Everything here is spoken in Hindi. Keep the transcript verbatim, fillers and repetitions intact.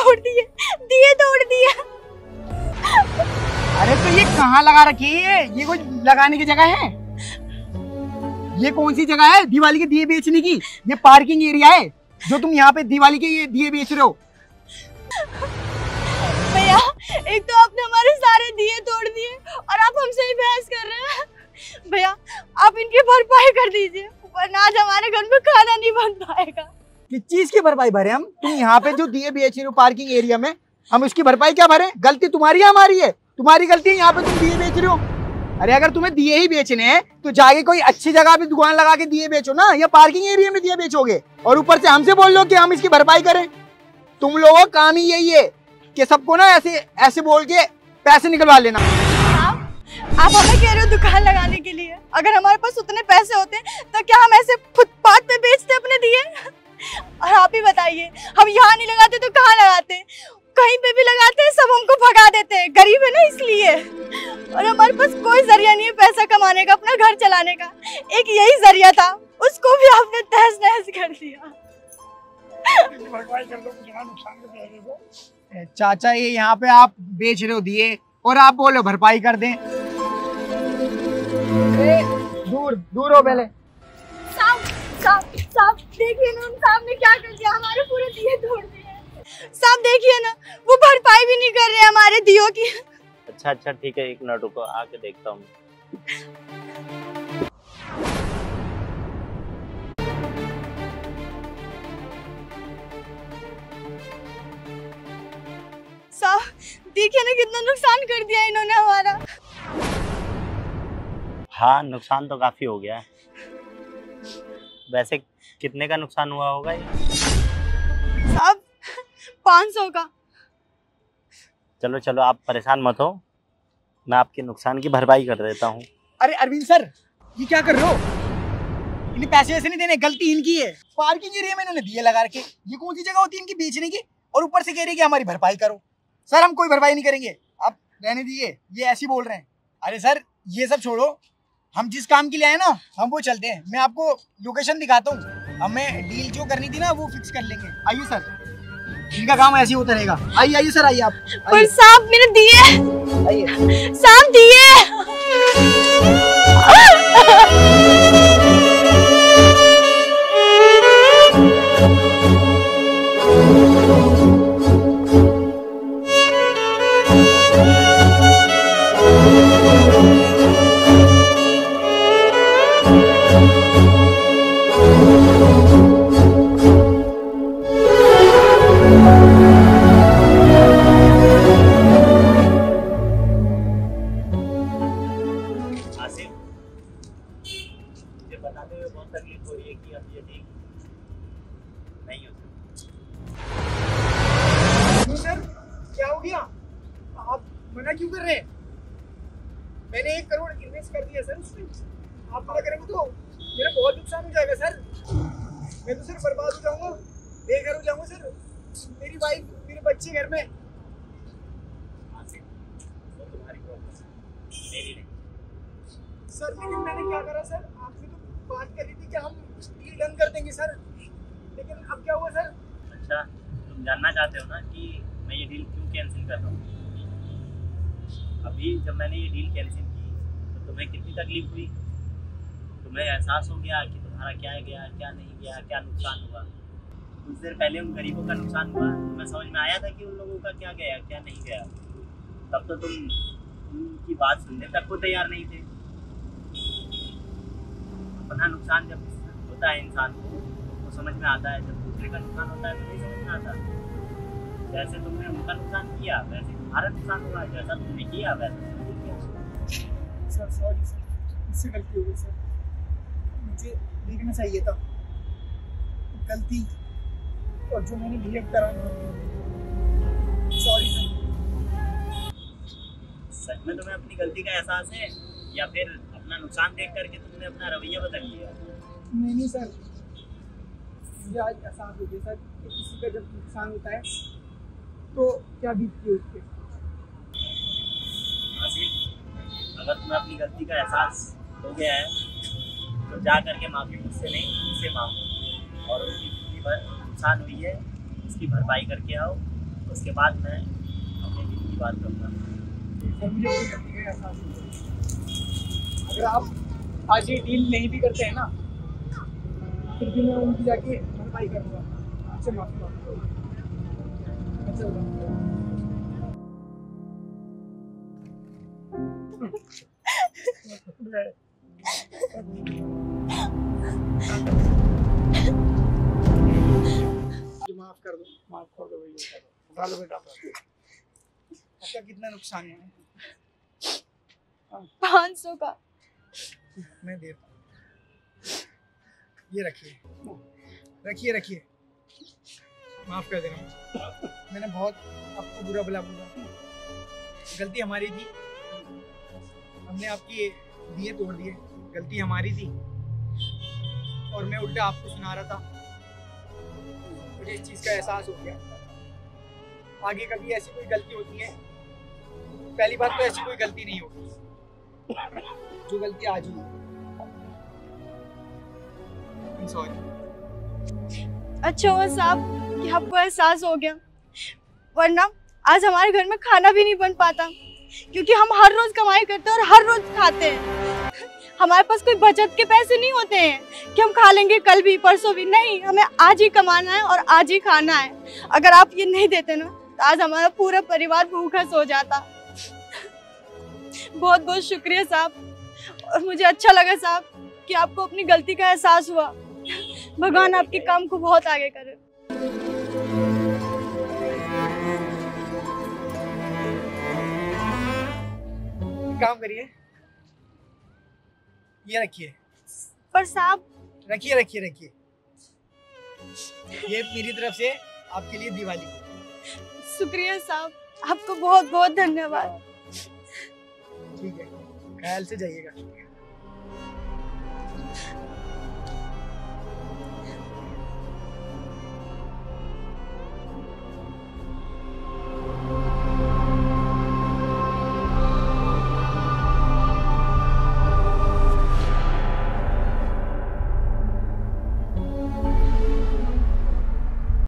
तोड़ दिए, दिए तोड़ दिए। अरे तो ये कहाँ लगा रखी है? ये कोई लगाने की जगह है? ये कौन सी जगह है दिवाली के दिए बेचने की? ये पार्किंग एरिया है जो तुम यहाँ पे दिवाली के ये दिए बेच रहे हो। भैया एक तो आपने हमारे सारे दिए तोड़ दिए और आप हमसे ही बहस कर रहे हैं। भैया आप इनकी भरपाई कर दीजिए वरना आज हमारे घर में खाना नहीं बन पाएगा। किस चीज की भरपाई भरे हम? तुम यहाँ पे जो दिए बेच रहे हो पार्किंग एरिया में, हम उसकी भरपाई क्या भरे? गलती तुम्हारी है हमारी है? तुम्हारी गलती है यहाँ पे तुम दिए बेच रहे हो। अरे अगर तुम्हें दिए ही बेचने हैं तो जाके कोई अच्छी जगह पे दुकान लगा के दिए बेचो ना, या पार्किंग एरिया में दिए बेचोगे और ऊपर से हमसे बोल लो कि हम इसकी भरपाई करें। तुम लोगों का काम ही यही है कि सबको ना ऐसे ऐसे बोल के पैसे निकलवा लेना। आप, आप हमें कह रहे हो दुकान लगाने के लिए? अगर हमारे पास उतने पैसे होते तो क्या हम ऐसे फुटपाथ पे बेचते अपने दिए? और आप ही बताइए, हम यहाँ नहीं लगाते तो कहाँ लगाते? कहीं पे भी लगाते हैं सब हमको भगा देते हैं, गरीब है ना इसलिए। और हमारे पास कोई जरिया नहीं है पैसा कमाने का, अपना घर चलाने का। एक यही जरिया था, उसको भी आपने तहस नहस कर दिया। चाचा ये यहाँ पे आप बेच रहे हो दिए और आप बोलो भरपाई कर दें। ए, दूर दूर हो पहले। साहब साहब साहब देखिए ना, साहब ने क्या कर दिया, हमारे पूरे दिए तोड़ दिए। साहब देखिए ना, वो भरपाई भी नहीं कर रहे हमारे दियों की। अच्छा अच्छा ठीक है, एक मिनट रुको, आके देखता हूँ। साहब देखिए ना कितना नुकसान कर दिया इन्होंने हमारा। हाँ नुकसान तो काफी हो गया है। वैसे कितने का नुकसान हुआ होगा ये? साहब पाँच सौ का। चलो चलो आप परेशान मत हो, मैं आपके नुकसान की भरपाई कर देता हूँ। अरे अरविंद सर ये क्या कर रहे हो? इन्हें पैसे ऐसे नहीं देने, गलती इनकी है। पार्किंग एरिया में इन्होंने दिए लगा रखे, ये कौन सी जगह होती है इनकी बेचने की? और ऊपर से कह रहे हैं कि हमारी भरपाई करो। सर हम कोई भरपाई नहीं करेंगे, आप रहने दीजिए, ये ऐसे ही बोल रहे हैं। अरे सर ये सब छोड़ो, हम जिस काम के लिए आए ना हम वो चलते हैं। मैं आपको लोकेशन दिखाता हूँ, हमें डील जो करनी थी ना वो फिक्स कर लेंगे। आइए सर, इनका काम ऐसे ही होता रहेगा। आइए आइए सर, आइए आप। पर साहब मेरे दिए, आइए साहब दिए। बताते हुए बहुत तकलीफ हो रही है कि अब ये ठीक नहीं हो सकता। सर क्या हो गया? आप मना क्यों कर रहे हैं? मैंने एक करोड़ इन्वेस्ट कर दिया सर उसमें, आप मना करेंगे तो मेरा बहुत नुकसान हो जाएगा सर। मैं तो सिर्फ बर्बाद हो जाऊंगा, बेघर हो जाऊंगा सर। मेरी वाइफ मेरे बच्चे घर में। वो तुम्हारी प्रॉब्लम है, मेरी नहीं। सर लेकिन मैंने क्या करा सर, आपसे तो बात कर रही थी कि हम डील डन कर देंगे सर, लेकिन अब क्या हुआ सर? अच्छा तुम जानना चाहते हो ना कि मैं ये डील क्यों कैंसिल कर रहा हूँ? अभी जब मैंने ये डील कैंसिल की तो तुम्हें कितनी तकलीफ हुई, तुम्हें एहसास हो गया कि तुम्हारा क्या गया क्या नहीं गया, क्या नुकसान हुआ। कुछ देर पहले उन गरीबों का नुकसान हुआ, तुम्हें समझ में आया था कि उन लोगों का क्या गया क्या नहीं गया। तब तो तुम उनकी बात सुनने तक को तैयार नहीं थे। अपना नुकसान जब होता है इंसान को तो समझ में आता है, जब दूसरे का नुकसान होता है तो नहीं समझ में आता। जैसे तुमने उनका नुकसान किया वैसे तुम्हारा नुकसान हुआ, जैसा तुमने किया वैसा सर सॉरी सर, मुझसे गलती हो गई सर, मुझे देखना चाहिए था गलती, और जो मैंने बिहेव करा सॉरी सर। सच में तुम्हें अपनी गलती का एहसास है या फिर अपना नुकसान देख करके तुमने अपना रवैया बदल लिया? नहीं नहीं सर, मुझे आज एहसास हो गया सर कि किसी का जब नुकसान होता है तो क्या बीतती है उसके। अगर तुम्हें अपनी गलती का एहसास हो गया है तो जा करके माफ़ी मुझसे नहीं मुझसे मांगो, और उसकी जितनी नुकसान हुई है उसकी भरपाई करके आओ, उसके बाद मैं अपने दिल की बात करूँगा। सर मुझे कोई गलती का एहसास नहीं है। अगर आप आज ये डील नहीं भी करते हैं ना, फिर भी मैं उनकी जाके भरपाई करूँगा। आपसे माफी मांगता हूँ। मैं चल रहा हूँ। माफ कर दो, माफ कर दो भैया। उठा लो बेटा। आपका कितना नुकसान है? पाँच सौ का। मैं देता हूँ। ये रखिए, रखिए रखिए। माफ कर देना मुझे। मैंने बहुत आपको बुरा भला बोला। गलती हमारी थी। हमने आपकी दिए तोड़ दिए। गलती हमारी थी। और मैं उल्टा आपको सुना रहा था। मुझे इस चीज़ का एहसास हो गया। आगे कभी ऐसी कोई गलती होती है, पहली बात तो ऐसी कोई गलती नहीं होगी जो गलती आज हुई। सॉरी। अच्छा हुआ साहब कि आपको एहसास हो गया, वरना आज हमारे घर में खाना भी नहीं बन पाता, क्योंकि हम हर रोज कमाई करते हैं और हर रोज खाते हैं। हमारे पास कोई बचत के पैसे नहीं होते हैं कि हम खा लेंगे कल भी परसों भी। नहीं, हमें आज ही कमाना है और आज ही खाना है। अगर आप ये नहीं देते ना तो आज हमारा पूरा परिवार भूखा सो जाता। बहुत बहुत शुक्रिया साहब, और मुझे अच्छा लगा साहब कि आपको अपनी गलती का एहसास हुआ। भगवान आपके काम को बहुत आगे करे। काम करिए, ये रखिए। पर साहब रखिए रखिए रखिए। ये मेरी तरफ से आपके लिए दिवाली। शुक्रिया साहब, आपको बहुत बहुत धन्यवाद। ठीक है, ख्याल से जाइएगा।